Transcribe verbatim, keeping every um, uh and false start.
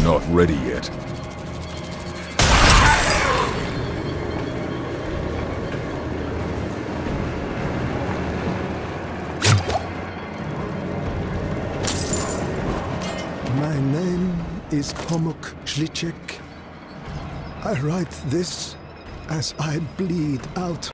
not ready yet. My name is Pomuk Shlicek. I write this as I bleed out